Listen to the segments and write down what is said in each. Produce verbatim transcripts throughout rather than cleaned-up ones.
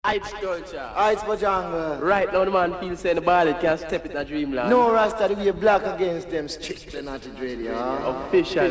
It's culture. It's Bojangles. Right now the man feels saying the ball can't step in the Dreamland. No Rasta, we black against them, strictly Natty dread, Official.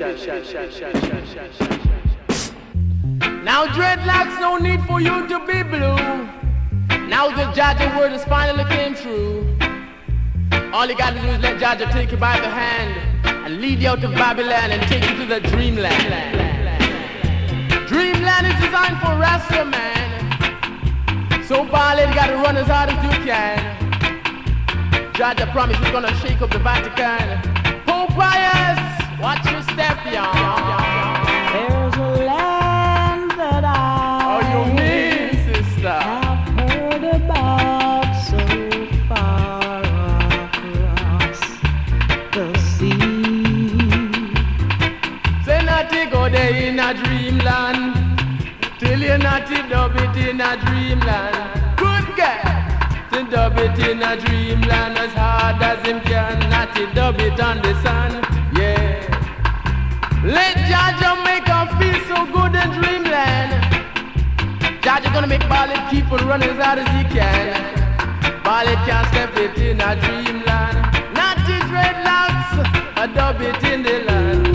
Now dreadlocks, no need for you to be blue. Now the Jaja word has finally came true. All you gotta do is let Jaja take you by the hand and lead you out of Babylon and take you to the Dreamland. Dreamland is designed for Rasta man. So ballin', gotta run as hard as you can. Jaja promise he's gonna shake up the Vatican. Pope Pius, watch your step, y'all. There's a land that I Oh, you mean, sister? have heard about so far across the sea. Say Natty go there in a dreamland. Till you Natty dub it in a dreamland. Good girl. To dub it in a dreamland as hard as him can. Natty dub it on the sun. Yeah. Let Jaja make her feel so good in dreamland. Jaja gonna make Ballad keep on running as hard as he can. Ballad can't step it in a dreamland. Natty dreadlocks, a dub it in the land.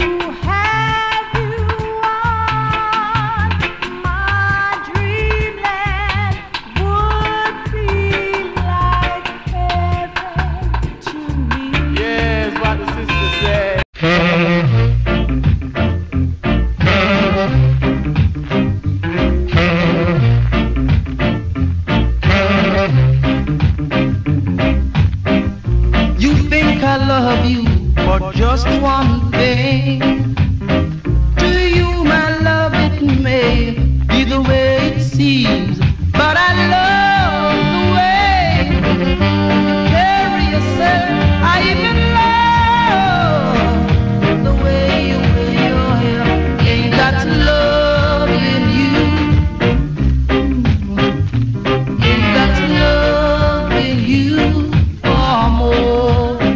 I love you for just one thing. To you, my love, it may be the way it seems, but I love the way you carry yourself. I even love the way you wear your hair. Ain't got love in you. Ain't got love in you or more.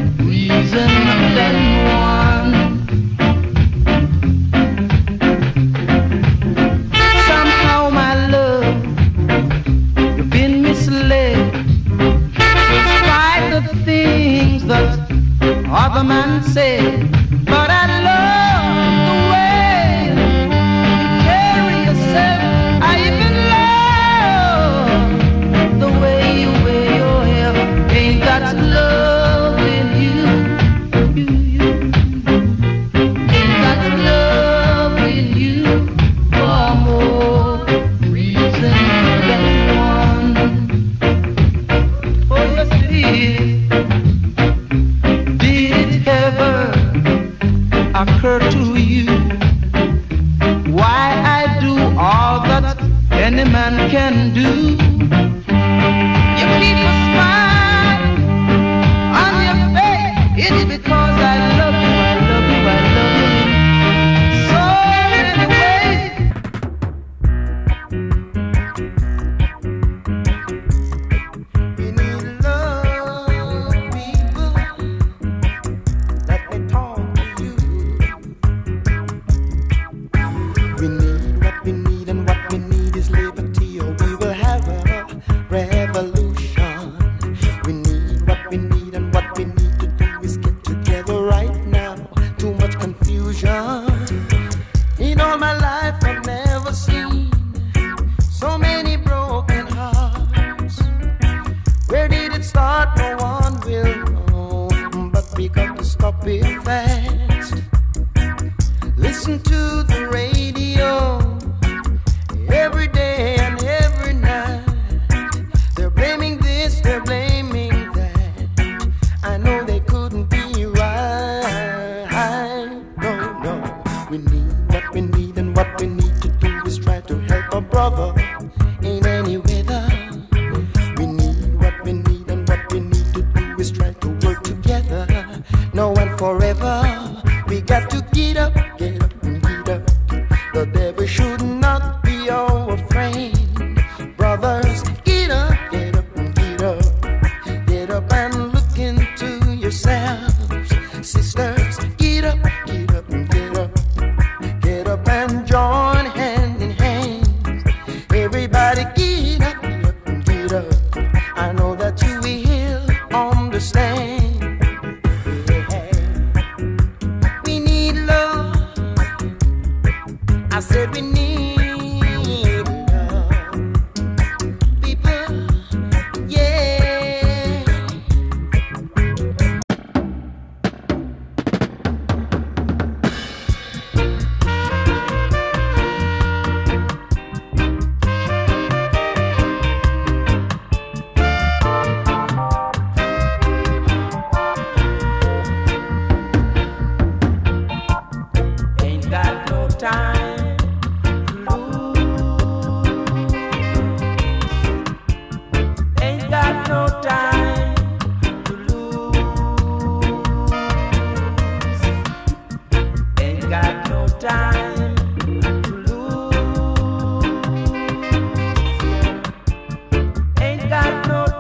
Somehow, my love, you've been misled, despite the things that other men say. But I love the way you carry yourself. I even love the way you wear your hair. Ain't got love in you. Ain't got love in you for more reason than one. Oh yes it is. Did it ever occur to you why I do all that any man can do? You keep a smile on your face. It's because I love you, I love you, I love you so many ways. We need love, people. Let me talk to you. We need what we need, and what we need is liberty, or we will have a revolution. We need what we need, and what we need to do is get together.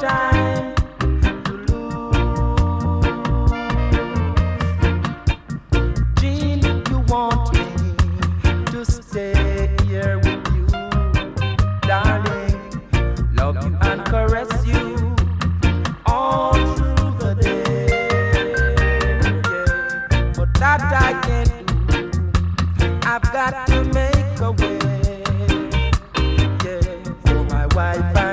time to lose. Jean, you want me to stay here with you, darling, love you and caress you all through the day, yeah. But that I can't do, I've got to make a way, yeah, for my wife